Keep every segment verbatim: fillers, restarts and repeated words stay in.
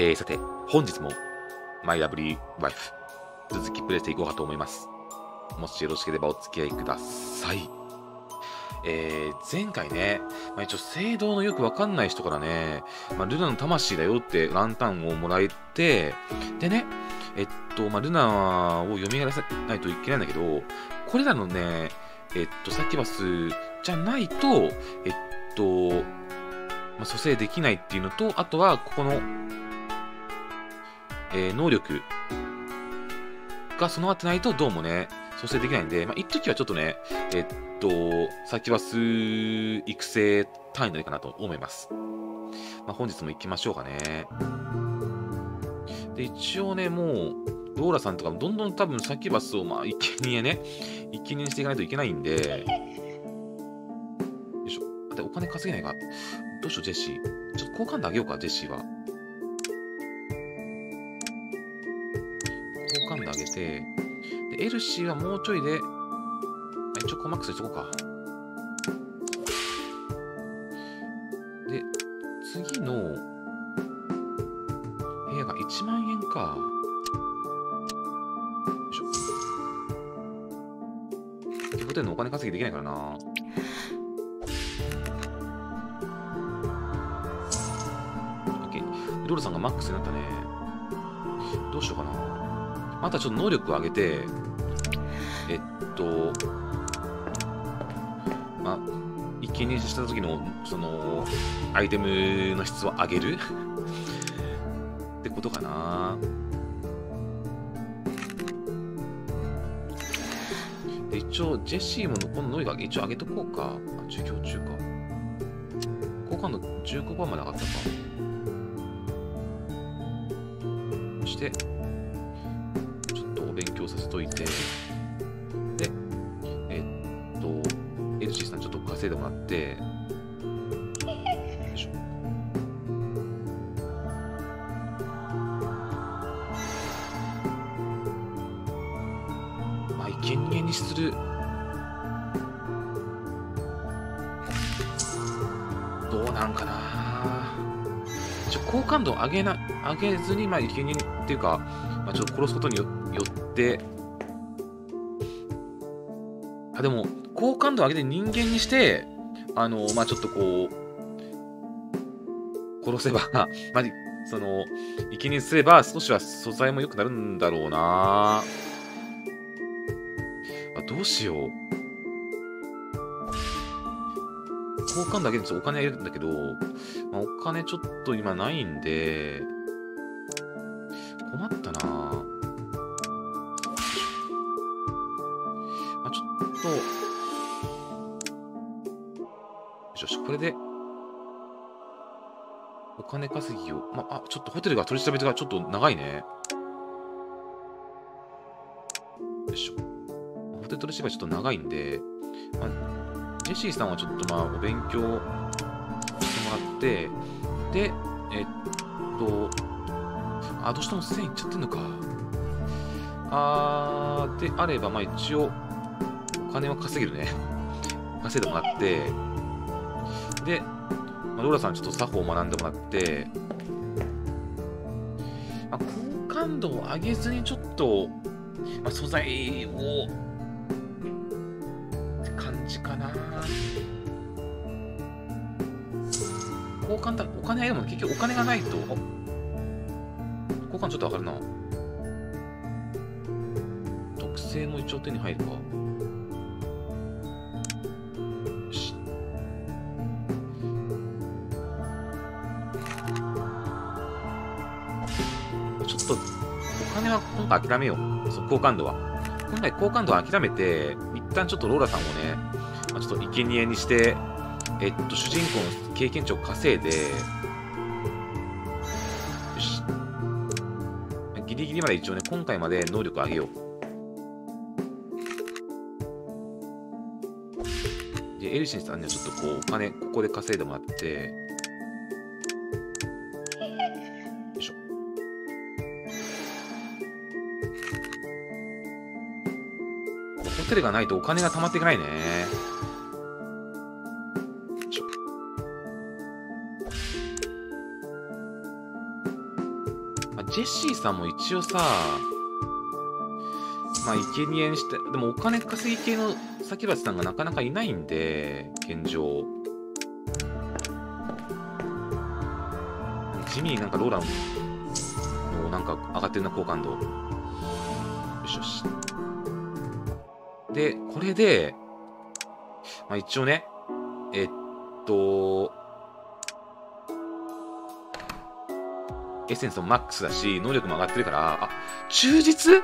えー、さて、本日も、マイラブリーワイフ、続きプレイしていこうかと思います。もしよろしければお付き合いください。えー、前回ね、まあ、一応、聖堂のよくわかんない人からね、まあ、ルナの魂だよってランタンをもらえて、でね、えっと、まあ、ルナを蘇らせないといけないんだけど、これらのね、えっと、サキュバスじゃないと、えっと、まあ、蘇生できないっていうのと、あとは、ここの、えー、能力が備わってないとどうもね、蘇生できないんで、まあ、一時はちょっとね、えっと、サキュバス育成単位のいいかなと思います。まあ、本日も行きましょうかね。で、一応ね、もう、ローラさんとかもどんどん多分サキュバスを、まあ、生贄ね、生贄にしていかないといけないんで、よいしょ。で、お金稼げないか。どうしよう、ジェシー。ちょっと好感度上げようか、ジェシーは。好感度上げて、で、エルシーはもうちょいで、一応コマックスにしとこうか。で、次の部屋がいちまんえんか。よいしょ。ってことでのお金稼ぎできないからな。ロールさんがマックスになったね。どうしようかな。またちょっと能力を上げて、えっと、まあ、生贄にした時の、その、アイテムの質を上げるってことかな。で、一応、ジェシーもこの能力一応上げとこうか。授業中か。好感度じゅうごパーセントまで上がったか。そして、ちょっとお勉強させといて、で、えっと、エルシーさんちょっと稼いでもらって、よいしょ。まあ、生贄にする。どうなんかな。ちょ好感度を上げな、上げずに、まあ、生贄っていうか、まあ、ちょっと殺すことによって、あ、でも、好感度を上げて人間にして、あの、まあ、ちょっとこう、殺せば、まあ、その、生贄にすれば、少しは素材も良くなるんだろうな。あ、どうしよう。好感度上げるとお金あげるんだけど、まあ、お金ちょっと今ないんで、困ったな。まあ、ちょっと、よし、これで、お金稼ぎを、まあ、あ、ちょっとホテルが取り調べがちょっと長いね。よいしょ。ホテル取り調べちょっと長いんで、まあ、ジェシーさんはちょっとまあ、お勉強してもらって、で、えっと、あ、どうしてもせんいっちゃってんのか。あー、であれば、まあ一応、お金は稼げるね。稼いでもらって、で、まあ、ローラさんちょっと作法を学んでもらって、まあ、好感度を上げずにちょっと、まあ、素材を、って感じかな。好感度、お金あげるもん、結局お金がないと、好感度ちょっと上がるな。特性も一応手に入るか。よし。ちょっと、お金は今回諦めよう。その好感度は。今回好感度は諦めて、一旦ちょっとローラさんをね、まあ、ちょっと生贄にして、えっと、主人公の経験値を稼いで、よし。ギリギリまで一応ね、今回まで能力上げよう。で、エルシンさんにはちょっとこう、お金、ここで稼いでもらって、よいしょ。ホテルがないとお金が貯まっていかないね。よいしょ。 まあ、ジェシーさんも一応さ、まあ、生贄にして、でもお金稼ぎ系の先鉢さんがなかなかいないんで、現状。地味になんかローランのなんか上がってるな、好感度。よしよし。で、これで、まあ一応ね、えっと、エッセンスもマックスだし、能力も上がってるから、あ、忠実？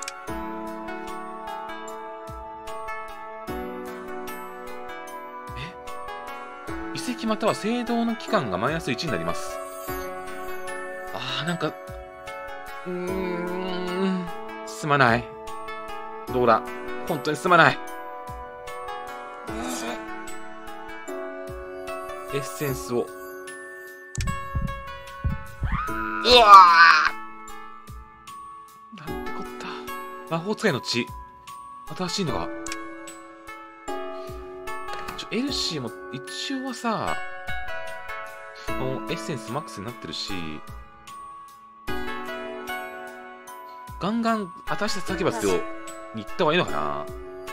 え？遺跡または聖堂の期間がマイナスいちになります。あー、なんか、うーん、すまない。どうだ、本当にすまない。エッセンスを。うわー、なんてこった。魔法使いの血。新しいのが。ちょ、エルシーも一応はさ、もうエッセンスマックスになってるし、ガンガン新しい叫ばせをに行った方がいいのかな。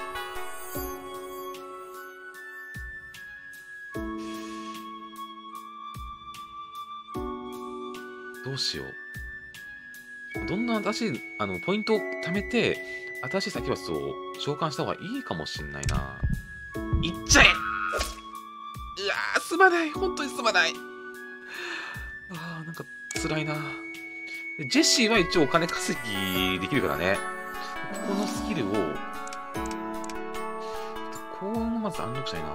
どうしよう。どんどん新しいあのポイントを貯めて、新しい先罰を召喚した方がいいかもしんないな。いっちゃえ。いやー、すまない。本当にすまない。あー、なんか辛いな。ジェシーは一応お金稼ぎできるからね。ここのスキルを、幸運をまずアンロックしたいな。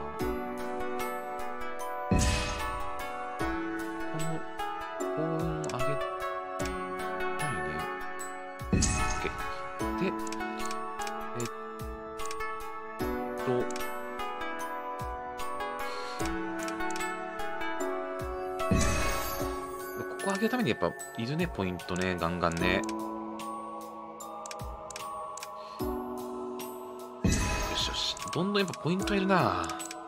この幸運を上げたいね。OK。で、えっと、ここ上げるためにやっぱいるね、ポイントね、ガンガンね。よしよし。どんどんやっぱポイントいるな。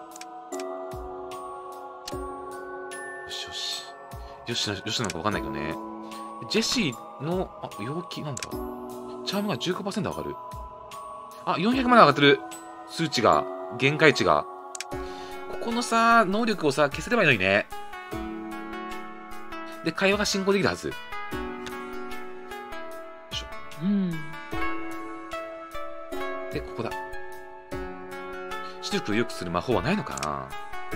よしよし。よしな、よしなのかわかんないけどね。ジェシーの、あ、陽気なんだ。チャームが じゅうごパーセント 上がる。あ、よんひゃくまで上がってる。数値が、限界値が。ここのさ、能力をさ、消せればいいのにね。で、会話が進行できるはず。よいしょ。うん。で、ここだ。視力を良くする魔法はないのかな。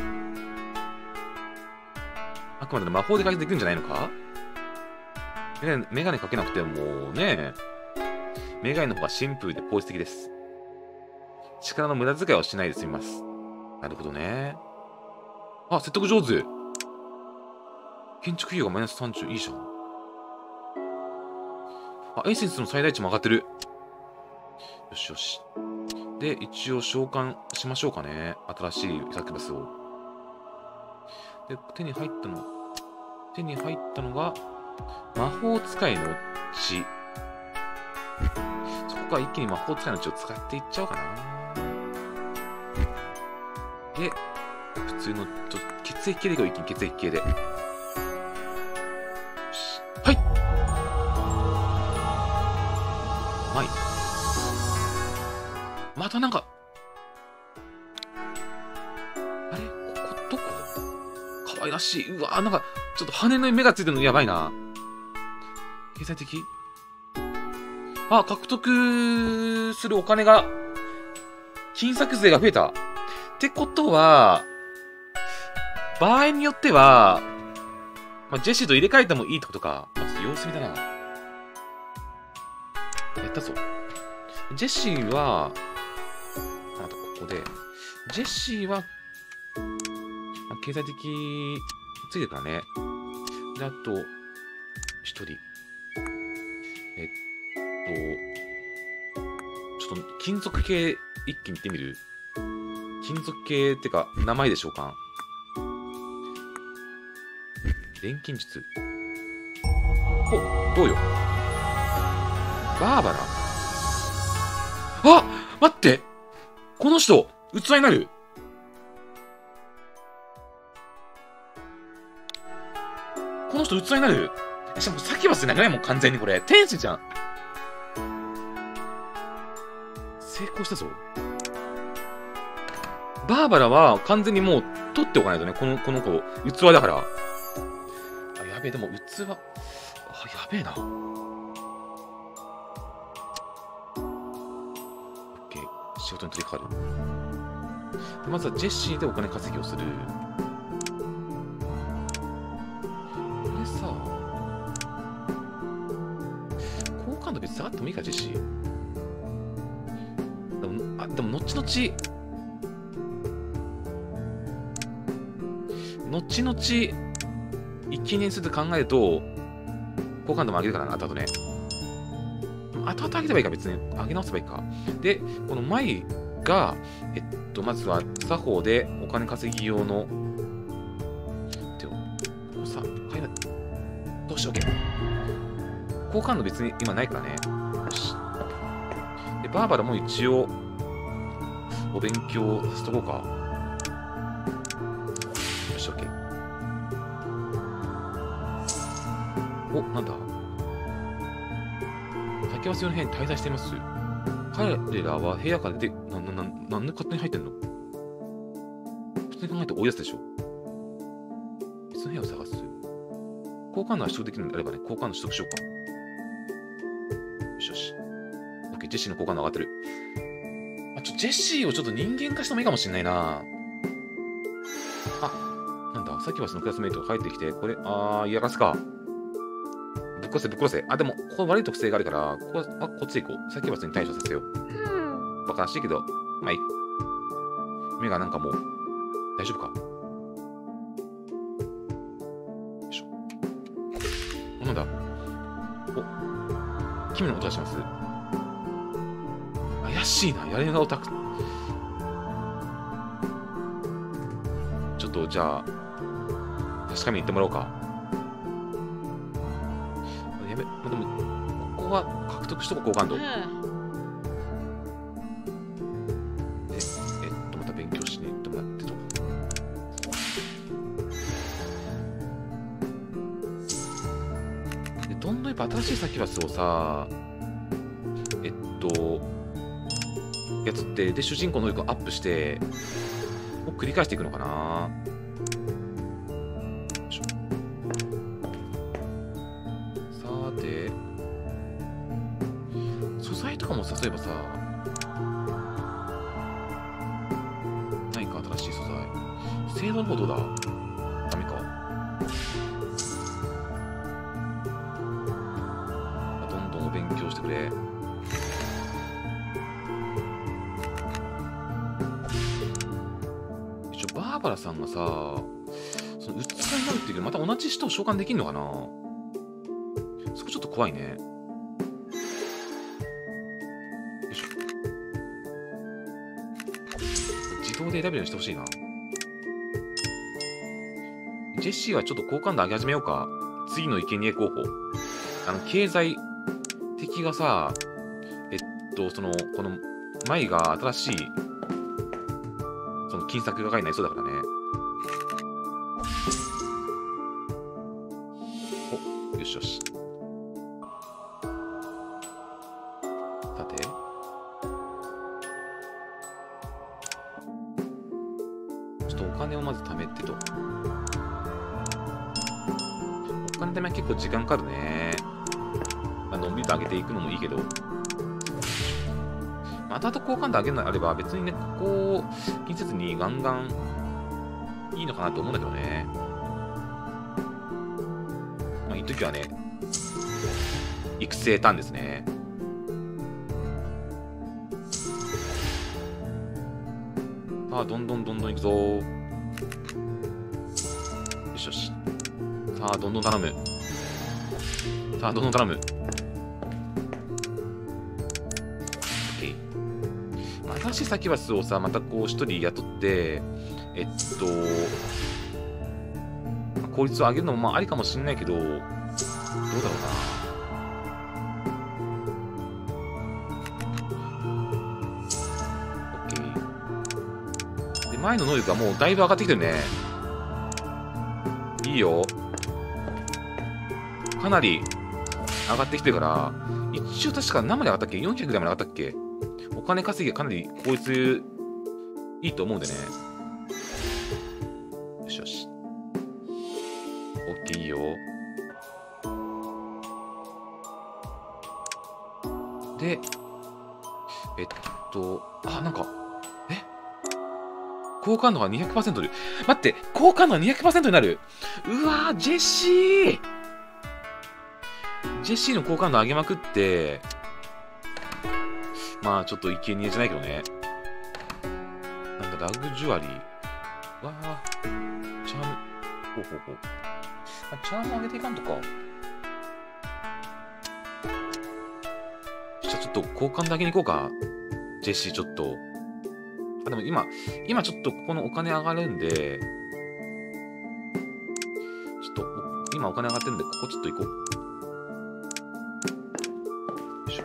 あくまでも魔法で解決できるんじゃないのか。メガネかけなくてもね、メガネの方がシンプルで効率的です。力の無駄遣いをしないで済みます。なるほどね。あ、説得上手。建築費用がマイナスさんじゅう、いいじゃん。あ、エッセンスの最大値も上がってる。よしよし。で、一応召喚しましょうかね。新しいサキュバスを。で、手に入ったの、手に入ったのが、魔法使いの血。そこから一気に魔法使いの血を使っていっちゃおうかな。で、普通の、ちょっと血液系でいこう、一気に血液系で。はい。うまい。またなんか、あれここ、どこ可愛らしい。うわ、なんか、ちょっと羽の目がついてるのやばいな。経済的？あ、獲得するお金が、金策税が増えた。ってことは、場合によっては、まあ、ジェシーと入れ替えてもいいってことか。まず様子見だな。やったぞ。ジェシーは、あとここで、ジェシーは、まあ、経済的ついてるからね。で、あと、一人。えっと、ちょっと金属系一気にいってみる？金属系ってか、名前でしょうか。錬金術。ほ、どうよ。バーバラ。あ、待って、この人、器になる。この人、器になる。 しかもサキュバスなくないもう完全にこれ。天使じゃん。成功したぞ。バーバラは完全にもう取っておかないとね、この、この子、器だから。あ、やべえ、でも器、あ、やべえな。オッケー、仕事に取り掛かる。でまずはジェシーでお金稼ぎをする。これさ、好感度別に下がってもいいか、ジェシー。でも、あ、でも、後々、後々、一年数で考えると、好感度も上げるからな、後々ね。後々上げればいいか、別に。上げ直せばいいか。で、この舞が、えっと、まずは、作法でお金稼ぎ用の、でも、こうさ、入ら、どうしよう、OK。好感度別に今ないからね。よし。で、バーバラも一応、お勉強させとこうか。よし、OK。お、なんだ竹橋の部屋に滞在しています。彼らは部屋から出て、な、な、な、なんで勝手に入ってんの？普通に考えて追い出すでしょ。別の部屋を探す。好感度が取得できるのであればね、好感度取得しようか。よしよし。OK、ジェシーの好感度上がってる。あ、ちょ、ジェシーをちょっと人間化してもいいかもしんないな。あ、なんだ、さっきはそのクラスメイトが帰ってきて、これ、あー、やらすか。ぶっ殺せ、ぶっ殺せ。あ、でも、ここ悪い特性があるから、ここ、あ、こっち行こう。さっきはそれに対処させよう。バカらしいけど、まあいい。目がなんかもう、大丈夫か？よいしょ。お、なんだ。お、君の音がします。怪しいな、やりがオタク。ちょっと、じゃあ、確かめに行ってもらおうか。やべ、でも、ここは獲得しとこう、好感度。で、えっと、また勉強しに行ってもらってと。で、どんどんやっぱ新しいサキュバスをさ、えっと、やつって、で、主人公の能力をアップして、を繰り返していくのかな。さて、素材とかもさ、そういえばさ、何か新しい素材。性能の方どうだ？ダメか。どんどんお勉強してくれ。一応バーバラさんがさ、その器になるっていうけど、また同じ人を召喚できんのかな？そこちょっと怖いね。よいしょ。自動で選べるようにしてほしいな。ジェシーはちょっと好感度上げ始めようか。次の生贄候補。あの、経済的がさ、えっと、その、この、舞が新しい、その、金策係になりそうだからね。お、よしよし。さて。ちょっとお金をまず貯めてと。お金貯めは結構時間かかるね。まあのんびりと上げていくのもいいけど。またあと好感度上げるのであれば、別にね、ここを気にせずにガンガンいいのかなと思うんだけどね。まあ、いいときはね、育成ターンですね。さあ、どんどんどんどんいくぞー。よしよし。さあ、どんどん頼む。さあ、どんどん頼む。OK。新しいサキュバスをさ、またこう一人雇って、えっと、効率を上げるのもまあありかもしんないけど、どうだろうな。OK。で、前の能力がもうだいぶ上がってきてるね。いいよ。 かなり上がってきてるから、一応確か何まで上がったっけ ?よんひゃく ぐらいまで上がったっけ。お金稼ぎがかなり効率いいと思うんでね。よしよし。オッケー、いいよ。で、えっと、あ、なんか、え好感度が にひゃくパーセント で。待って、好感度が にひゃくパーセント になる。うわー、ジェシージェシーの好感度上げまくって、まあ、ちょっと生贄じゃないけどね。なんだ、ラグジュアリー。わー、チャーム、ほうほうほう。あ、チャーム上げていかんとか。じゃあちょっと好感度上げに行こうか。ジェシーちょっと。あ、でも今、今ちょっとここのお金上がるんで、ちょっと、今お金上がってるんで、ここちょっと行こう。よいしょ。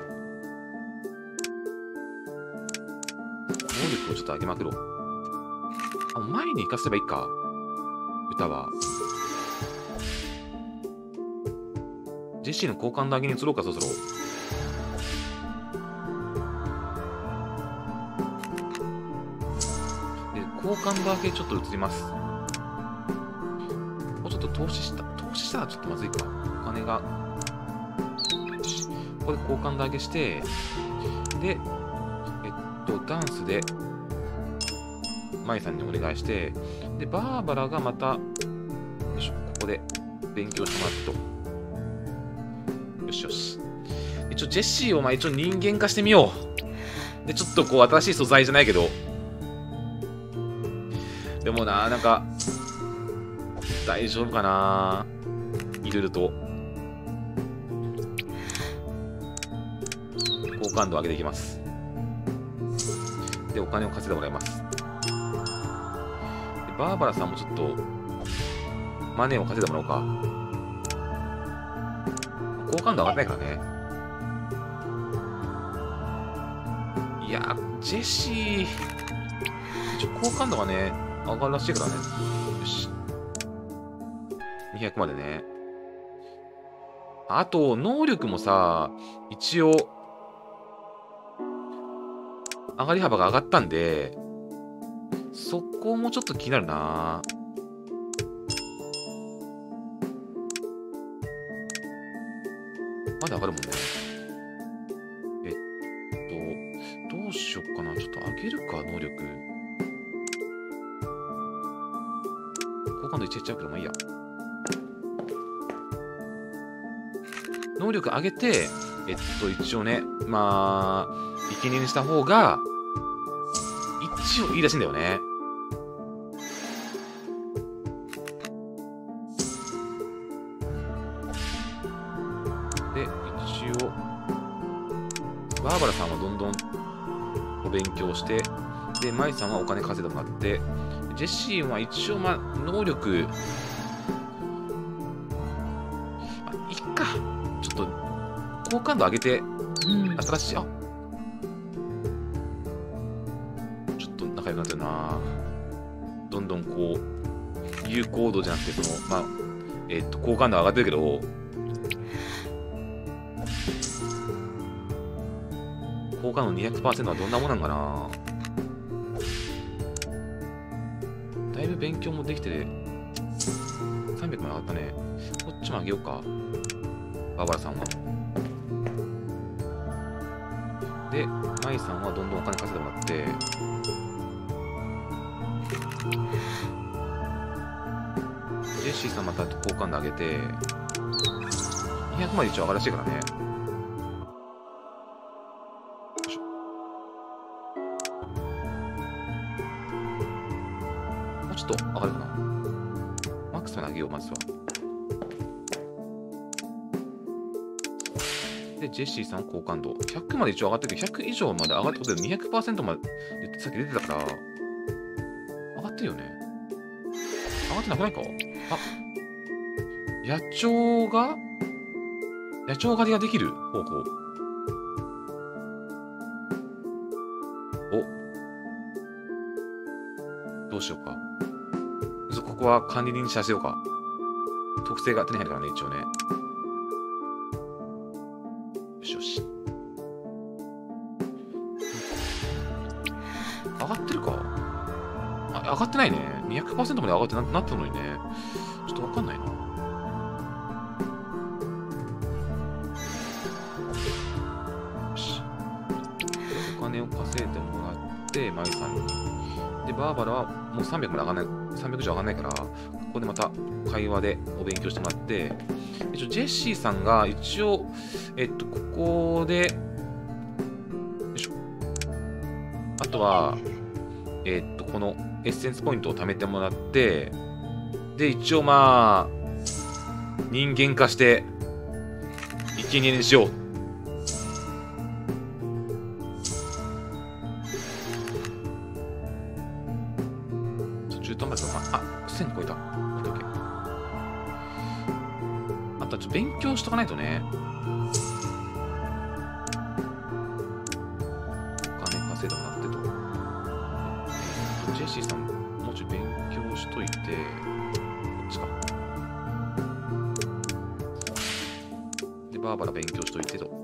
能力をちょっと上げまくろう。あ、前に行かせればいいか。歌は。ジェシーの好感度上げに移ろうか、そろそろ。好感度上げちょっと移ります。もうちょっと投資した。投資したらちょっとまずいか。お金が。よし。ここで好感度上げして、で、えっと、ダンスで、マイさんにお願いして、で、バーバラがまた、よいしょ、ここで勉強してもらってと。よしよし。一応、ジェシーをまあ一応人間化してみよう。で、ちょっとこう、新しい素材じゃないけど、でもな、なんか、大丈夫かな。いろいろと。好感度を上げていきます。で、お金を稼いでもらいます。でバーバラさんもちょっと、マネーを稼いでもらおうか。好感度上がってないからね。いやー、ジェシー、一応好感度がね、上がるらしいからね。よし。にひゃくまでね。あと、能力もさ、一応、上がり幅が上がったんで、そこもちょっと気になるな。まだ上がるもんね。えっと、どうしよっかな。ちょっと上げるか、能力。好感度いちいっちゃうけど、まあいいや。能力上げて、えっと、一応ね、まあ、生贄にした方が、一応いいらしいんだよね。で、一応、バーバラさんはどんどんお勉強して、で、マイさんはお金稼いでもらって、ジェシーは一応、まあ、能力、まあ、いっか。ちょっと、好感度上げて、うん、新しい、あちょっと仲良くなってるな。どんどんこう、有効度じゃなくて、その、まあ、えっと、好感度上がってるけど、好感度 にひゃくパーセント はどんなものなんかな。だいぶ勉強もできて、さんびゃくまで上がったね。こっちも上げようか。バーバラさんは。で、マイさんはどんどんお金稼いでもらって、ジェシーさんまた好感度上げて、にひゃくまで一応上がるらしいからね。よいしょ。もうちょっと上がるかな。マックスまで上げよう、まずは。で、ジェシーさん好感度。ひゃくまで一応上がってるけど、ひゃく以上まで上がってことで にひゃくパーセント までさっき出てたから、上がってるよね。上がってなくないか。あ、野鳥が野鳥狩りができる方法。お。どうしようか。ここは管理人にさせようか。特性が手に入るからね、一応ね。 よしよし。上がってるか？あ、上がってないね。にひゃくパーセント まで上がって な, なったのにね。ちょっとわかんないな。よし。お金を稼いでもらって、マイさんに。で、バーバラはもうさんびゃくまで上がんない、さんびゃく以上上がんないから、ここでまた会話でお勉強してもらって、一応ジェシーさんが一応、えっと、ここで、よいしょ。あとは、えっと、このエッセンスポイントを貯めてもらって、で、一応まあ、人間化して、生贄にしよう。中途半端だったかな。あ、せん超えた。オッケーオッケー。あとはちょっと勉強しとかないとね。お金稼いでもらってと。ジェシーさん、もうちょい勉強しといて、こっちか。で、バーバラ勉強しといてと。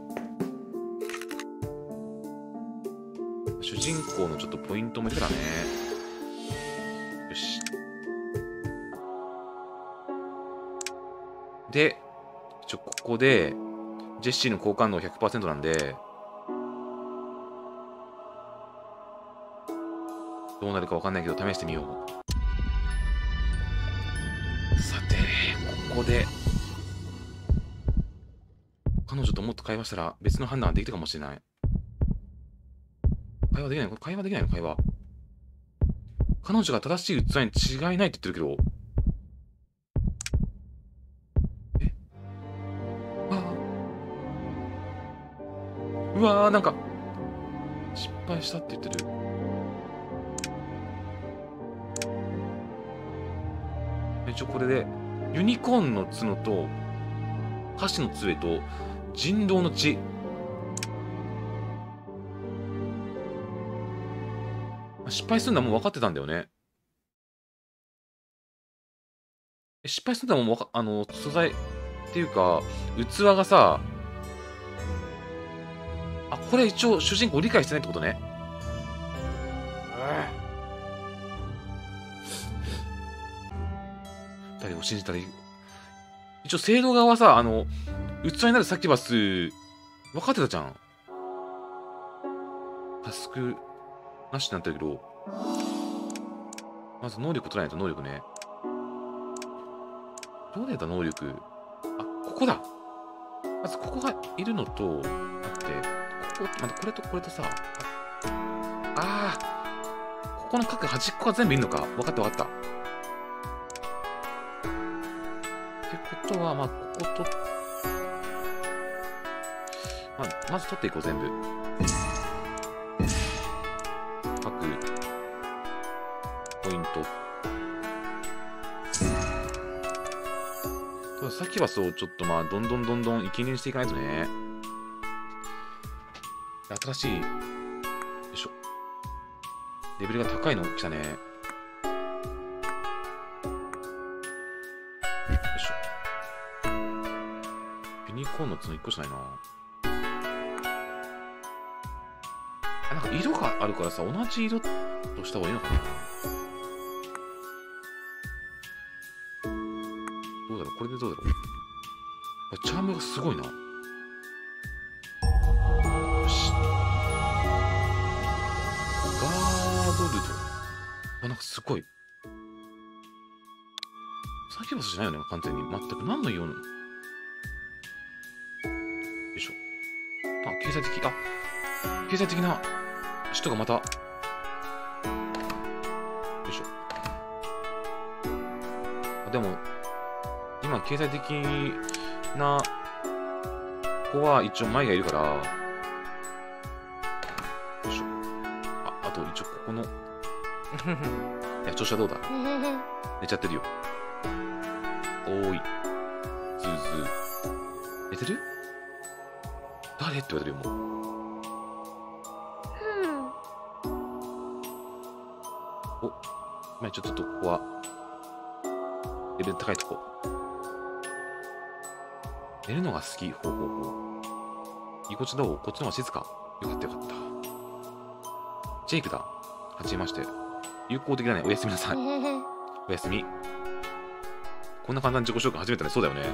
主人公のちょっとポイントもいるからね。よし。で、ちょ、ここで、ジェシーの好感度 ひゃくパーセント なんで、どうなるかわかんないけど、試してみよう。さて、ここで、彼女ともっと会話したら別の判断ができるかもしれない。会話できないの？会話できないの？会話。彼女が正しい器に違いないって言ってるけど。え？ああ。うわー、なんか、失敗したって言ってる。一応これで、ユニコーンの角と、箸の杖と、人狼の血。失敗するのはもう分かってたんだよね。失敗するのはもうわか、あの、素材っていうか、器がさ、あ、これ一応主人公理解してないってことね。誰を信じたらいい？一応、制度側はさ、あの、器になるサキュバス、分かってたじゃん。タスク、なしになってるけど、まず能力取らないと能力ね。どうだった能力？あ、ここだ。まずここがいるのと、待って、ここ、待って、これとこれとさ、ああ、ここの各端っこが全部いるのか。分かった分かった。ってことは、まあ、ここと、まあ、まず取っていこう、全部。各ポイント。ただサキュバスをちょっとまあ、どんどんどんどん生贄にしていかないとね。新しい、よいしょ。レベルが高いの来たね。よいしょ。ユニコーンの角いっこしかないな。あ、なんか色があるからさ、同じ色とした方がいいのかな。どうだろう、これでどうだろう。チャームがすごいな。よし。ガードルド。あ、なんかすごい。サキュバスじゃないよね、完全に。全く。何の色なの？よいしょ。あ、経済的、あ、経済的な人がまた。よいしょ。あ、でも、今、経済的な子は一応前がいるから、よいしょ。あ、あと一応ここの、いや、調子はどうだ？寝ちゃってるよ。おーい。ズーズー。寝てる？誰って言われてるよ、もう。お、まあ、ちょっとここは、レベル高いとこ。寝るのが好き。ほうほうほう。 居心地どう？こっちの方が静か。よかったよかった。ジェイクだ。はじめまして。友好的だね。おやすみなさい。おやすみ。こんな簡単に自己紹介始めたね。そうだよね。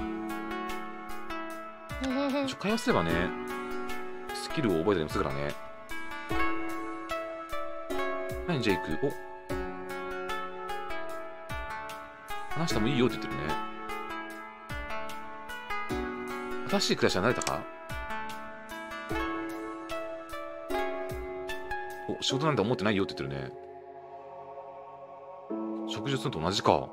ちょ会話すればね、スキルを覚えたりもするからね。何ジェイク。お、話してもいいよって言ってるね。新しい暮らしは慣れたか？お、仕事なんて思ってないよって言ってるね。食事をするのと同じか。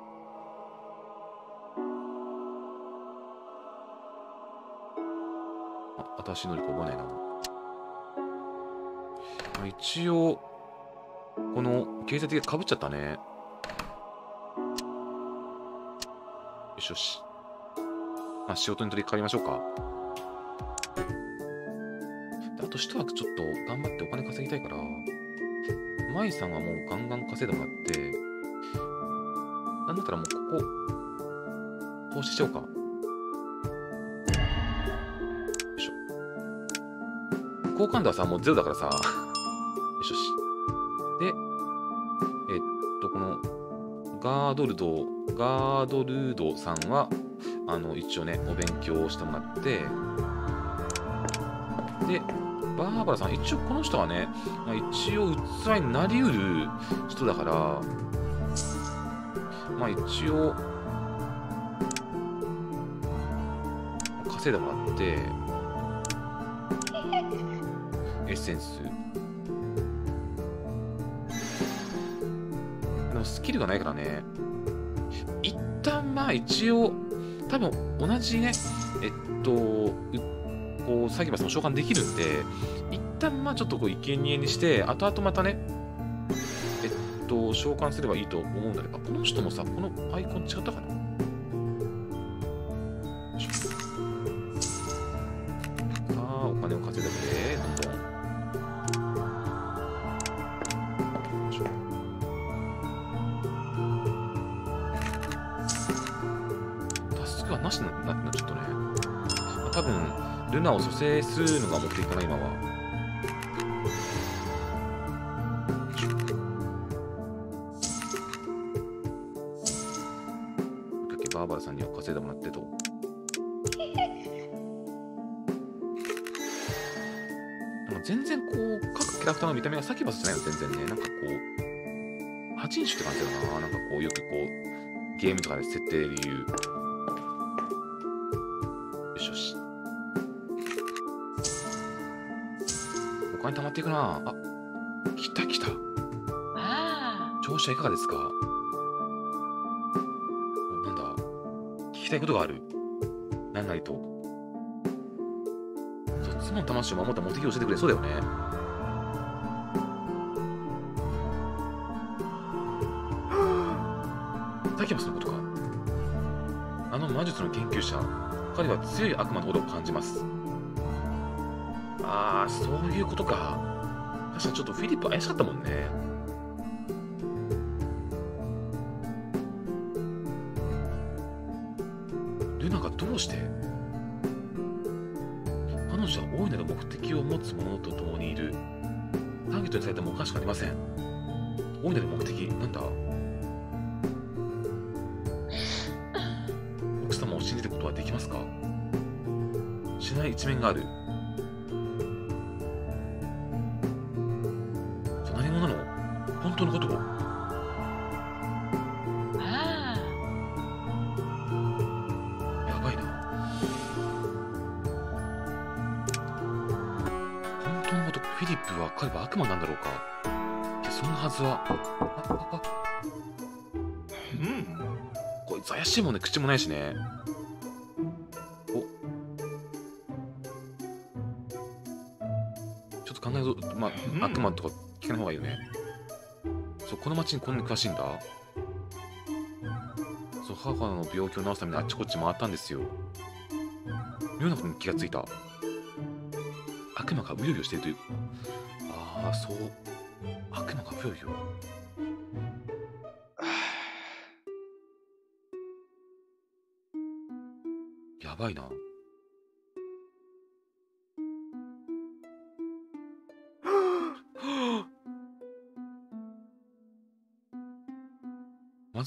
あ、新しい能力覚えないな。まあ、一応、この経済的が被っちゃったね。よしよし。まあ、仕事に取り掛かりましょうか。あと一枠ちょっと頑張ってお金稼ぎたいから、舞さんはもうガンガン稼いでもらって、なんだったらもうここ、投資しちゃおうか。よいしょ。好感度はさ、もうゼロだからさ。よしよし。で、えっと、この、ガードルド、ガードルードさんは、あの、一応ね、お勉強してもらって、で、バーバラさん、一応この人はね、一応器になりうる人だから、まあ一応、稼いでもらって、エッセンス。でもスキルがないからね、一旦まあ一応、多分同じね、えっと、こう、サキバスも召喚できるんで、一旦まあちょっとこう、生贄にして、後々またね、えっと、召喚すればいいと思うんだけど、この人もさ、このアイコン違ったかな？さあ、お金を稼いでくれ、どんどん。タスクはなしになってな、ちょっとね。まあ、多分、ルナを蘇生するのが目的かな、今は。バーバラさんには稼いでもらってと。なんか全然こう、各キャラクターの見た目がサキバスじゃないの、全然ね。なんかこう、八人種って感じだよな。なんかこう、よくこう、ゲームとかで設定で言う。よしよし。お金貯まっていくな。あ、来た来た。調子はいかがですか？お、なんだ、聞きたいことがある。なんなりと。そう、妻の魂を守った目的を教えてくれ。そうだよね。サキバスのことか。あの魔術の研究者、彼は強い悪魔のほどを感じます。ああ、そういうことか。確かにちょっとフィリップ怪しかったもんね。ルナがどうして？彼女は大いなる目的を持つ者と共にいる。ターゲットにされてもおかしくありません。大いなる目的、なんだ？奥様を信じることはできますか？しない一面がある。そう、何者なの？本当のことを。やばいな。本当のこと、フィリップは彼は悪魔なんだろうか。いや、そんなはずは。あ、あ、あ。うん。こいつ怪しいもんね、口もないしね。お。ちょっと考えぞ、まあ、うん、悪魔とか聞かない方がいいよね。そう、この町にこんなに詳しいんだ。そう、母の病気を治すためにあっちこっち回ったんですよ。妙なことに気がついた。悪魔がうようよしているという。ああ、そう。悪魔がうようよ。やばいな。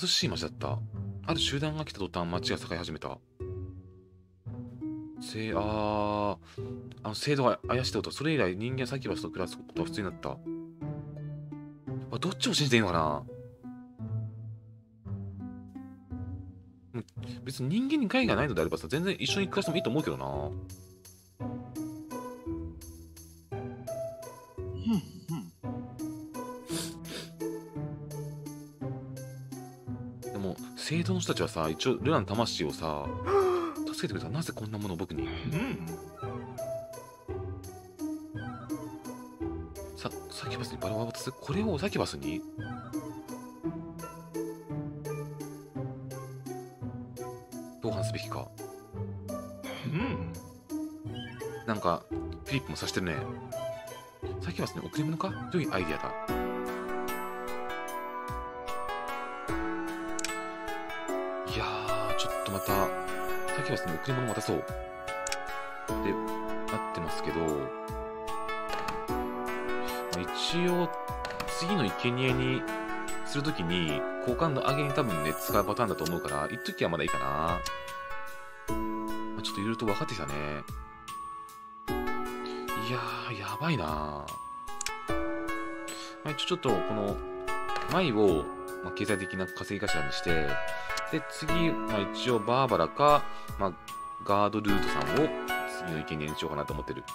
貧しい町だった。ある集団が来た途端町が栄え始めた。せあー、あの制度が怪しいこと、それ以来人間サキュバスと暮らすことは普通になった。あ、どっちを信じていいのかな。別に人間に害がないのであればさ、全然一緒に暮らしてもいいと思うけどな。でも、聖堂の人たちはさ、一応ルナの魂をさ、助けてくれた。なぜこんなものを僕に。さ、サキュバスにバラを渡す。これをサキュバスにどう話すべきか。なんか、フィリップも察してるね。サキュバスに贈り物か。良いアイディアだ。いやー、ちょっとまた、サキュバスに贈り物を渡そう。で、なってますけど、まあ、一応、次の生贄にするときに、好感度上げに多分ね、使うパターンだと思うから、一時はまだいいかな。まあ、ちょっといろいろと分かってきたね。いやー、やばいなー。まあ、一応ちょっと、この、舞を、まあ、経済的な稼ぎ頭にして、で、次、まあ、一応バーバラか、まあ、ガードルートさんを次の生贄にしようかなと思ってる。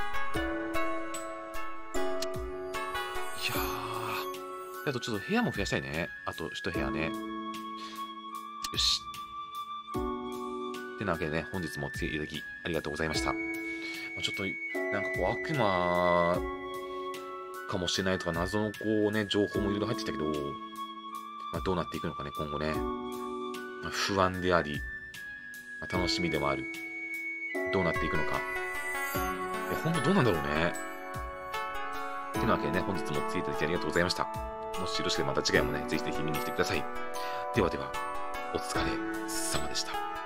いやー、あとちょっと部屋も増やしたいね。あと一部屋ね。よし。ってなわけでね、本日もお付き合いいただきありがとうございました。まあ、ちょっと、なんかこう、悪魔かもしれないとか、謎のこうね、情報もいろいろ入ってきたけど、まあ、どうなっていくのかね、今後ね。まあ、不安であり、まあ、楽しみでもある。どうなっていくのか。いや、ほんとどうなんだろうね。ってなわけでね、本日もお付き合いいただきありがとうございました。もしよろしければまた次回もね、ぜひぜひ見に来てください。ではでは、お疲れ様でした。